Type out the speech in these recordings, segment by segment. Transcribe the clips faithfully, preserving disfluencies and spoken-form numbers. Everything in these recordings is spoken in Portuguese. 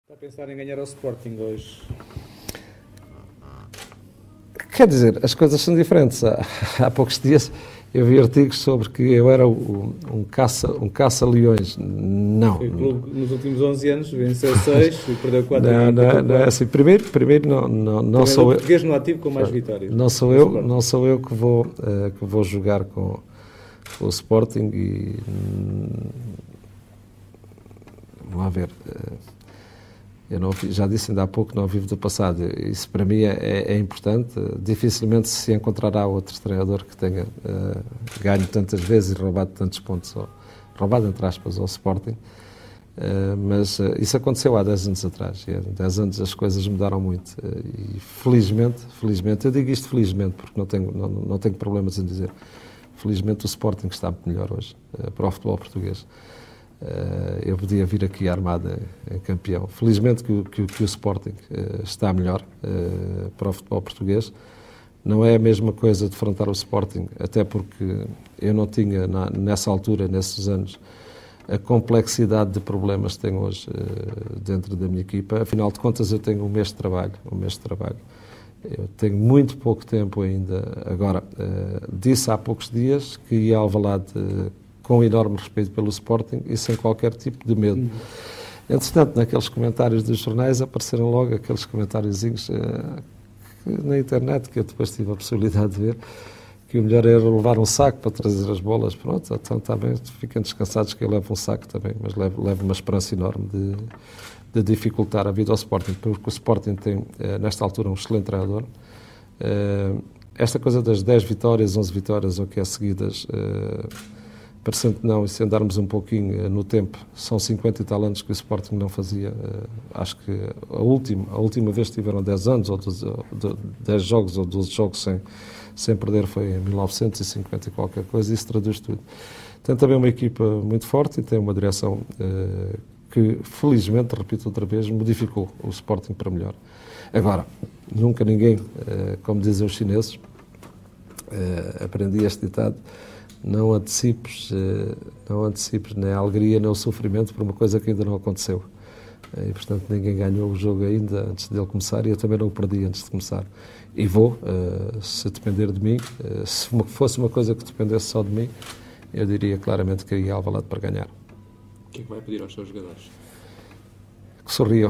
Está a pensar em ganhar ao Sporting hoje? Quer dizer, as coisas são diferentes. Há, há poucos dias eu vi artigos sobre que eu era o, um caça, um caça-leões. Não. Foi o clube nos últimos onze anos, venceu seis e perdeu quatro. Não, não, não é assim. Primeiro, primeiro não, não, não sou eu. Português no ativo com mais vitórias. Não sou eu, não sou eu que vou, uh, que vou jogar com, com o Sporting e hum, vamos lá ver. Uh, Eu não, já disse ainda há pouco, não vivo do passado. Isso para mim é, é, é importante. Dificilmente se encontrará outro treinador que tenha uh, ganho tantas vezes e roubado tantos pontos, ao, roubado entre aspas, ao Sporting. Uh, mas uh, isso aconteceu há dez anos atrás. E há dez anos as coisas mudaram muito. Uh, e felizmente, felizmente, eu digo isto felizmente porque não tenho, não, não tenho problemas em dizer, felizmente o Sporting está muito melhor hoje uh, para o futebol português. Uh, eu podia vir aqui armado em, em campeão. Felizmente que, que, que o Sporting uh, está melhor uh, para o futebol português. Não é a mesma coisa defrontar o Sporting, até porque eu não tinha, na, nessa altura, nesses anos, a complexidade de problemas que tenho hoje uh, dentro da minha equipa. Afinal de contas, eu tenho um mês de trabalho. Um mês de trabalho. Eu tenho muito pouco tempo ainda. Agora, uh, disse há poucos dias que ia ao Alvalade uh, com enorme respeito pelo Sporting e sem qualquer tipo de medo. Uhum. Entretanto, naqueles comentários dos jornais apareceram logo aqueles comentáriozinhos uh, na internet, que eu depois tive a possibilidade de ver, que o melhor era levar um saco para trazer as bolas. Pronto, então também fiquem descansados que eu levo um saco também, mas levo, levo uma esperança enorme de, de dificultar a vida ao Sporting, porque o Sporting tem, uh, nesta altura, um excelente treinador. Uh, esta coisa das dez vitórias, onze vitórias, ou que é seguidas... Uh, Parecendo que não, e se andarmos um pouquinho uh, no tempo, são cinquenta e tal anos que o Sporting não fazia. Uh, acho que a última, a última vez que tiveram dez anos, ou doze, dez jogos ou doze jogos sem, sem perder foi em mil novecentos e cinquenta e qualquer coisa, e isso traduz tudo. Tem também uma equipa muito forte e tem uma direção uh, que, felizmente, repito outra vez, modificou o Sporting para melhor. Agora, nunca ninguém, uh, como dizem os chineses, uh, aprendi este ditado, não antecipes, não antecipes nem a alegria nem o sofrimento por uma coisa que ainda não aconteceu. E, portanto, ninguém ganhou o jogo ainda antes dele começar e eu também não o perdi antes de começar. E vou, se depender de mim, se fosse uma coisa que dependesse só de mim, eu diria claramente que ia ao Alvalade para ganhar. O que é que vai pedir aos seus jogadores? Que sorriam.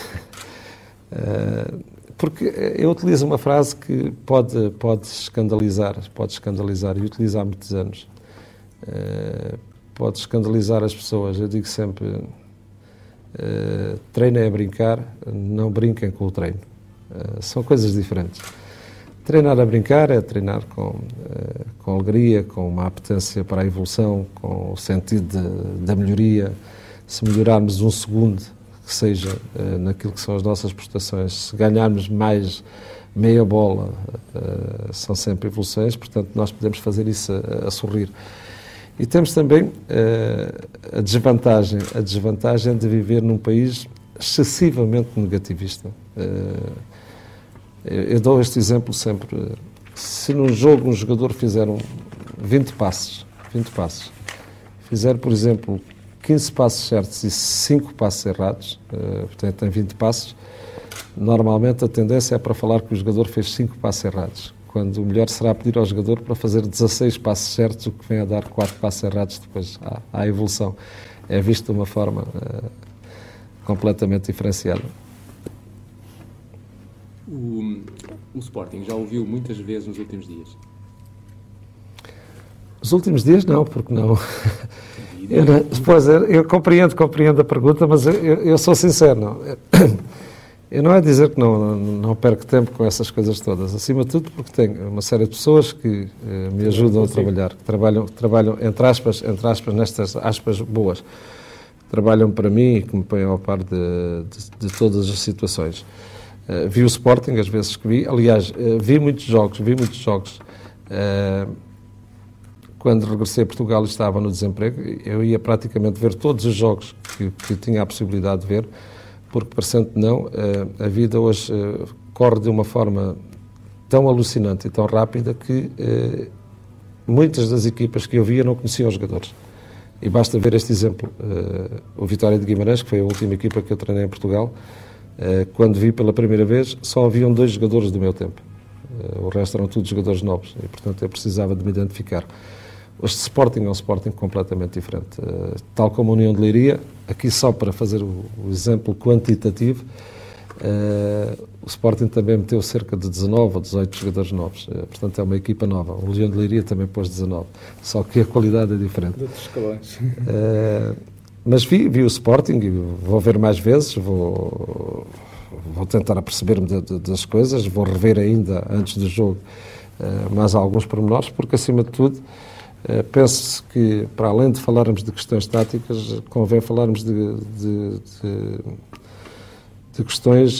Porque eu utilizo uma frase que pode, pode escandalizar, pode escandalizar, e utilizo há muitos anos. Uh, pode escandalizar as pessoas. Eu digo sempre, uh, treino é brincar, não brinquem com o treino. Uh, são coisas diferentes. Treinar a brincar é treinar com, uh, com alegria, com uma apetência para a evolução, com o sentido de, da melhoria. Se melhorarmos um segundo, que seja uh, naquilo que são as nossas prestações, se ganharmos mais meia bola, uh, são sempre evoluções, portanto nós podemos fazer isso a, a sorrir. E temos também uh, a desvantagem, a desvantagem de viver num país excessivamente negativista. Uh, eu, eu dou este exemplo sempre. Se num jogo um jogador fizer um vinte passos, vinte passos, fizer, por exemplo, quinze passos certos e cinco passos errados, uh, portanto tem vinte passos, normalmente a tendência é para falar que o jogador fez cinco passos errados, quando o melhor será pedir ao jogador para fazer dezasseis passos certos, o que vem a dar quatro passos errados depois à, à evolução. É visto de uma forma uh, completamente diferenciada. O, o Sporting já ouviu muitas vezes nos últimos dias? Os últimos dias não, porque não... Eu, não, pois, eu compreendo, compreendo a pergunta, mas eu, eu sou sincero, não. Eu não é dizer que não, não, não perco tempo com essas coisas todas, acima de tudo porque tenho uma série de pessoas que eh, me ajudam a trabalhar, que trabalham, trabalham entre aspas, entre aspas, nestas aspas boas, trabalham para mim e que me põem ao par de, de, de todas as situações. Uh, vi o Sporting, as vezes que vi, aliás, uh, vi muitos jogos, vi muitos jogos. Uh, Quando regressei a Portugal e estava no desemprego, eu ia praticamente ver todos os jogos que, que tinha a possibilidade de ver, porque, parecendo que não, a vida hoje corre de uma forma tão alucinante e tão rápida que muitas das equipas que eu via não conheciam os jogadores. E basta ver este exemplo. Uh, o Vitória de Guimarães, que foi a última equipa que eu treinei em Portugal, uh, quando vi pela primeira vez, só haviam dois jogadores do meu tempo. Uh, o resto eram todos jogadores novos e, portanto, eu precisava de me identificar. Este Sporting é um Sporting completamente diferente. Uh, tal como a União de Leiria, aqui só para fazer o, o exemplo quantitativo, uh, o Sporting também meteu cerca de dezanove ou dezoito jogadores novos. Uh, portanto, é uma equipa nova. O União de Leiria também pôs dezanove. Só que a qualidade é diferente. De outros escalões. Uh, mas vi, vi o Sporting, e vou ver mais vezes, vou, vou tentar aperceber-me de, de, das coisas, vou rever ainda, antes do jogo, uh, mais alguns pormenores, porque, acima de tudo, Uh, penso que, para além de falarmos de questões táticas, convém falarmos de, de, de, de questões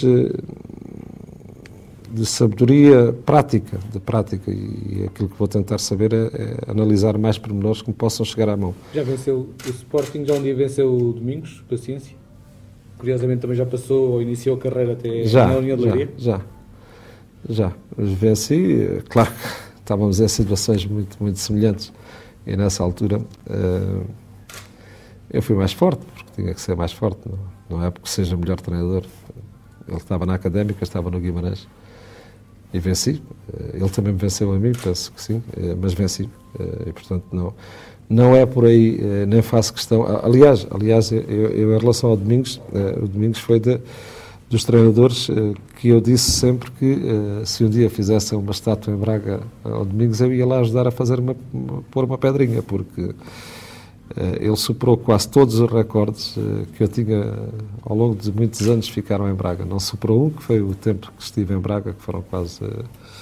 de sabedoria prática, de prática, e aquilo que vou tentar saber é, é analisar mais pormenores que me possam chegar à mão. Já venceu o Sporting, já um dia venceu o Domingos, paciência? Curiosamente também já passou ou iniciou a carreira até já, na União de Leiria? Já, já, já. Venci, claro que estávamos em situações muito, muito semelhantes. E nessa altura uh, eu fui mais forte, porque tinha que ser mais forte, não, não é porque seja melhor treinador. Ele estava na Académica, estava no Guimarães e venci. Uh, ele também me venceu a mim, penso que sim, uh, mas venci. Uh, e portanto não, não é por aí, uh, nem faço questão. Uh, aliás, aliás eu, eu em relação ao Domingos, uh, o Domingos foi de, dos treinadores uh, que eu disse sempre que uh, se um dia fizessem uma estátua em Braga ao Domingos, eu ia lá ajudar a fazer uma, uma, pôr uma pedrinha, porque uh, ele superou quase todos os recordes uh, que eu tinha ao longo de muitos anos ficaram em Braga. Não superou um, que foi o tempo que estive em Braga, que foram quase, uh,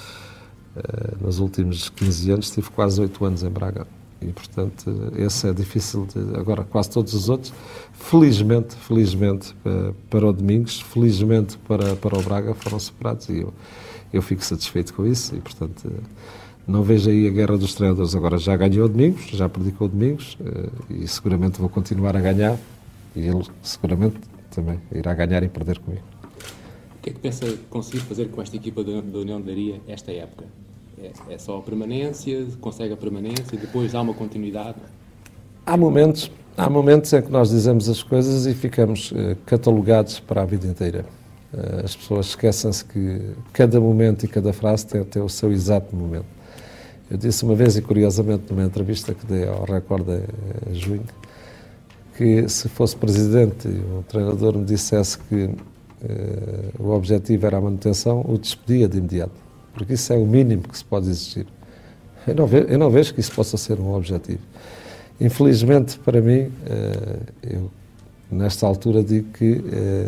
uh, nos últimos quinze anos, estive quase oito anos em Braga. E, portanto, esse é difícil de... Agora, quase todos os outros, felizmente, felizmente para o Domingos, felizmente para, para o Braga, foram superados e eu, eu fico satisfeito com isso e, portanto, não vejo aí a guerra dos treinadores. Agora, já ganhou o Domingos, já perdi com o Domingos e seguramente vou continuar a ganhar e ele seguramente também irá ganhar e perder comigo. O que é que pensa conseguir fazer com esta equipa da União de Leiria esta época? É, é só a permanência, consegue a permanência e depois há uma continuidade? Há momentos, há momentos em que nós dizemos as coisas e ficamos uh, catalogados para a vida inteira. Uh, as pessoas esquecem-se que cada momento e cada frase tem, tem o seu exato momento. Eu disse uma vez, e curiosamente numa entrevista que dei ao Record em junho, que se fosse presidente e um treinador me dissesse que uh, o objetivo era a manutenção, o despedia de imediato. Porque isso é o mínimo que se pode exigir. Eu não vejo, eu não vejo que isso possa ser um objetivo. Infelizmente, para mim, eu nesta altura digo que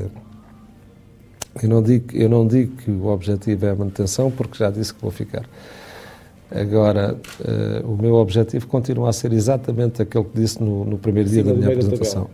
eu não digo, eu não digo que o objetivo é a manutenção, porque já disse que vou ficar. Agora, o meu objetivo continua a ser exatamente aquele que disse no, no primeiro dia da minha apresentação.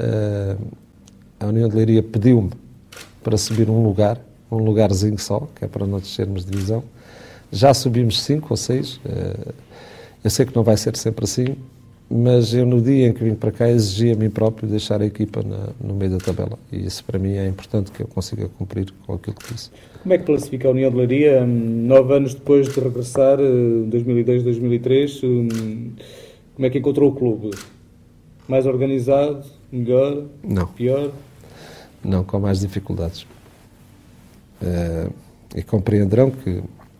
A União de Leiria pediu-me para subir um lugar, um lugarzinho só, que é para não descermos de divisão. Já subimos cinco ou seis. Eu sei que não vai ser sempre assim, mas eu no dia em que vim para cá exigi a mim próprio deixar a equipa na, no meio da tabela. E isso para mim é importante que eu consiga cumprir com aquilo que disse. Como é que classifica a União de Leiria, nove anos depois de regressar, dois mil e dois, dois mil e três, como é que encontrou o clube? Mais organizado? Melhor? Não. Pior? Não, com mais dificuldades. Uh, e compreenderão que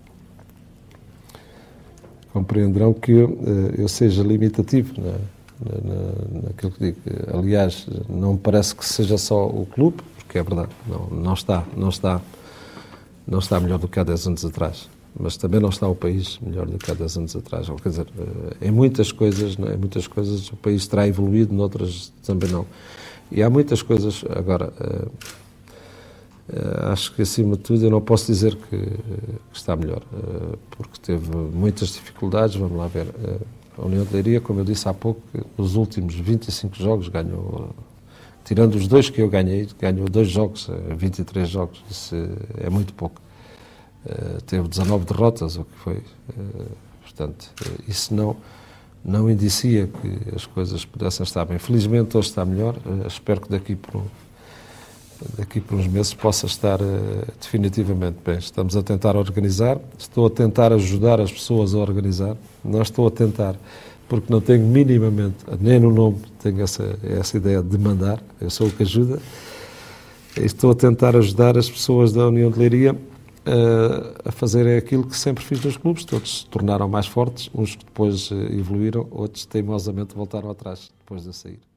compreenderão que eu, uh, eu seja limitativo na, na, naquilo que digo. Aliás, não me parece que seja só o clube, porque é verdade, não, não está, não está, não está melhor do que há dez anos atrás, mas também não está o país melhor do que há dez anos atrás. Quer dizer, uh, em muitas coisas, não, em muitas coisas o país terá evoluído, noutras também não. E há muitas coisas agora. Uh, Uh, acho que, acima de tudo, eu não posso dizer que, uh, que está melhor, uh, porque teve muitas dificuldades. Vamos lá ver. Uh, a União de Leiria, como eu disse há pouco, nos últimos vinte e cinco jogos ganhou, uh, tirando os dois que eu ganhei, ganhou dois jogos, uh, vinte e três jogos. Isso uh, é muito pouco. Uh, teve dezanove derrotas, o que foi. Uh, portanto, uh, isso não, não indicia que as coisas pudessem estar bem. Felizmente, hoje está melhor. Uh, espero que daqui por um daqui por uns meses possa estar uh, definitivamente bem. Estamos a tentar organizar, estou a tentar ajudar as pessoas a organizar, não estou a tentar porque não tenho minimamente, nem no nome, tenho essa, essa ideia de mandar, eu sou o que ajuda. Estou a tentar ajudar as pessoas da União de Leiria uh, a fazerem aquilo que sempre fiz nos clubes. Todos se tornaram mais fortes, uns que depois uh, evoluíram, outros teimosamente voltaram atrás, depois de eu sair.